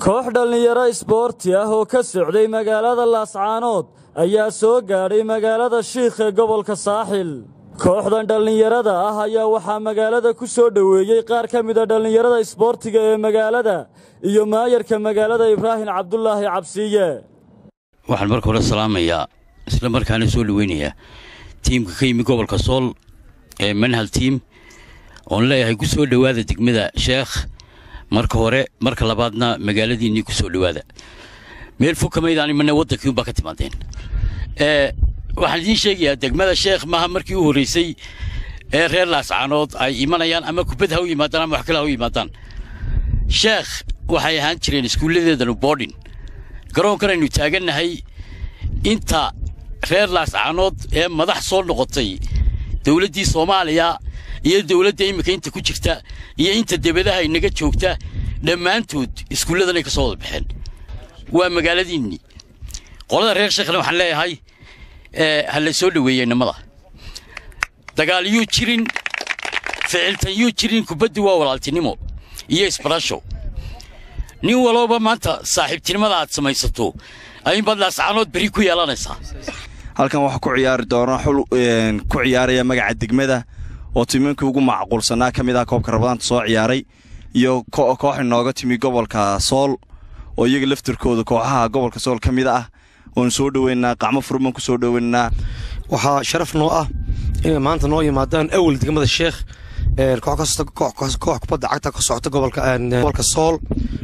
koox dhalinyaro isboorti ah oo ka socday magaalada Laascaanood ayaa soo gaadhay magaalada Shiikh ee gobolka Saaxil. kooxdan dhalinyarada ah ayaa waxaa magaalada ku soo dhaweeyay qaar ka mid ah dhalinyarada isboortiga ee magaalada iyo maayarka magaalada Ibrahim Cabdullaahi Cabsiye. waxaan marka hore salaamayaa isla markaana soo dhaweynayaa tiimka ka yimid gobolka Sool ee Manhal team oo leeyahay ku soo dhawaada degmada Sheekh marka hore marka labaadna magaaladiinii ku soo dhawaada meel fog kama idaan imanay wadankii u baa ka timaadeen waxaan idin sheegayaa degmada Sheekh maaha markii uu horeysay ee reer Laascaanood ay imanayaan ama kubad ha u yimaadaan ama wax kale ha u yimaadaan. Sheekh waxay ahaan jireen iskuuladeedana boarding garoonkan aynu taaganahay inta reer Laascaanood ee madax soo noqotay dawladdii Soomaaliya iyo dawladda imika inta ku jirta iyo inta dibadaha inaga joogta dhammaantood iskuuladan ay ka soo wada baxeen waa magaaladiinni. qolada reer Sheekhna waxaan leeyahay hal soo dhaweeyay nimada dagaal yu jirin ficiltan yu jirin kubaddu waa walaaltinimo iyo isbarasho nin walba maanta saaxiibtinimada aad samaysato ay bad Laascaanood bari ku yeelanaysaa. halkan waxa ku ciyaari doona xul ku ciyaaraya magaca degmada oo tiimankii ugu macquulsanaa kamid ah koobka Rabadaanta soo ciyaaray iyo koox inooga timi gobolka Sool oo iyaga laftirkooda kooxaha gobolka Sool kamid ah oo soo dhaweynaa qacmo furman ku soo dhaweynaa. waxa sharaf noo ah in maanta noo yimaadaan awal degmada Sheekh koox kubadda cagta ka socota gobolka Sool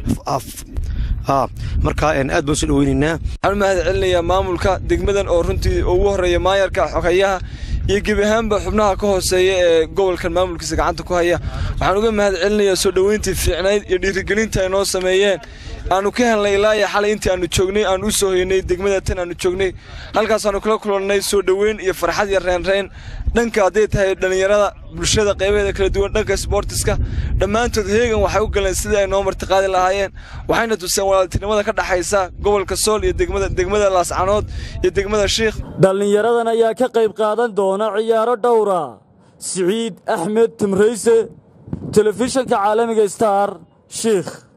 marka aad baan soo dhaweynaynaa. waxaan mahad celinayaa maamulka degmadan oo runtii ugu horeeya maayarka xogayaha iyo gebi ahaanba xubnaha ka hooseeya ee gobolkan maamulkiisa gacanta ku haya. waxaan uga mahad celinayaa soo dhaweyntii fiicnayd iyo dhiirigelinta ay noo sameeyeen aanu ka helnay ilaa iyo xalay intii aanu joognay aan u soo hoynay degmada tan aanu joognay halkaas aanu kula kulannay soo dhaweyn iyo farxad iyo reenreen dhanka haday tahay dhalinyarada bulshada qaybaheeda kala duwan dhanka sportiska dhammaantood heegan waxay u galeen sidii ay noo martiqaadi lahaayeen waxayna tuseen walaaltinimada ka dhaxaysa gobolka Sool iyo degmada Laascaanood iyo degmada Sheekh. dhalinyaradan ayaa ka qayb qaadan doona ciyaaro dhowra. Saciid Axmed Timreyse, telefishinka caalamiga Star, Sheekh.